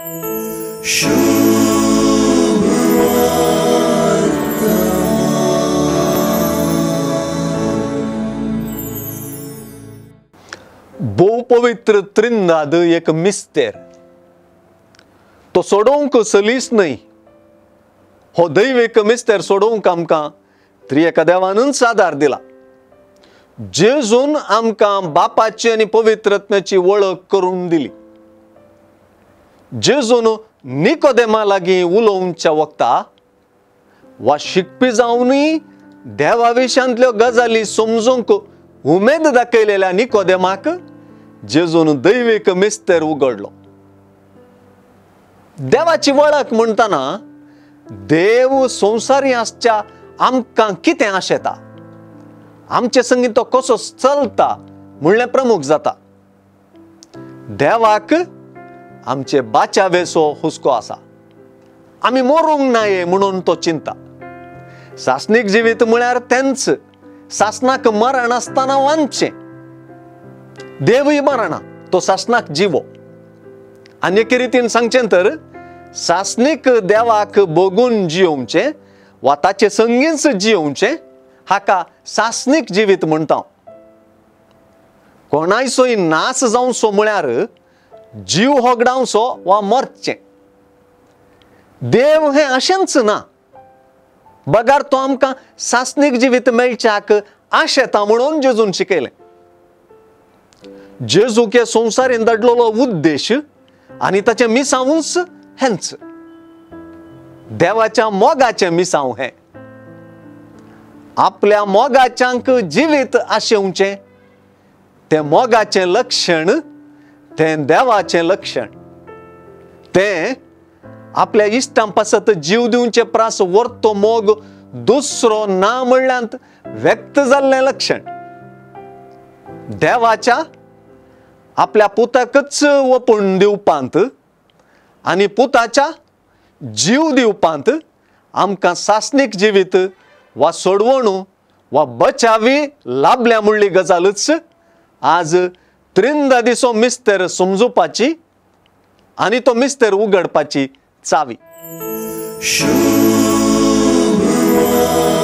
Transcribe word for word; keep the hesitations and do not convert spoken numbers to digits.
भोव पवित्र त्रिंदाद एक मिस्तेर तो सोडोवंक सलीस न्हय. हो दैव एक मिस्तेर सोडोवंक आमकां त्रिएका देवानूच आदार दिला. जेजून आमकां बापाची आनी पवित्रत्वाची वळख करून दिली. जेजून निकोदेमा लागीं उलोवच्या वक्ता वा शिकपी जावनय देवाविशांतल्यो गजाली समजूंक उमेद दाखयलेल्या निकोदेमाक जेजून दैवीक मिस्तेर उगडलो. देवाची वळख म्हणटना देव संवसारी आसच्या आमकां कितें आशेता, आमचे संगी तो कसो चलता म्हणलें प्रमुख जाता. देवाक आमचे बाच्यावेचो हुस्को आसा. आमी मरूंक नाये म्हणून तो चिंता. सासनीक जिवीत म्हळ्यार तेंच सासनाक मरण आसतना वांचचें. देवय मरणा, तो सासनाक जिवो. आनी एके रितीन सांगचें तर सासनीक देवाक बगून जियोवचें वा ताचे संगीच जियोवचें हाका सासनीक जिवीत म्हणटा. कोणायचोय नास जावचो म्हळ्यार जीव होगडावचो वा मरचें. देव हें अशेंच ना. बगार तो आमकां सासनीक जिवीत मेळच्याक आशेता म्हणून जेजून शिकयलें. जेजूक हे संवसारीन धाडलेलो उद्देश आनी ताचें मिसांवूच हेंच. देवाच्या मोगाचें मिसांव हें. आपल्या मोगाच्यांक जिवीत आशेवचें तें मोगाचें लक्षण, तें देवाचें लक्षण. तें आपल्या इश्टां पासत जीव दिवचे प्रास वर्तो मोग दुसरो ना म्हणल्यांत व्यक्त जाल्लें लक्षण. देवाच्या आपल्या पुताकच वपून दिवपांत आनी पुताच्या जीव दिवपांत आमकां सासनीक जिवीत वा सोडवणू वा बचावी लाभल्या म्हणली गजालच आज त्रिंदादीचो मिस्तेर समजुपाची आनी तो मिस्तेर उगडपाची चावी.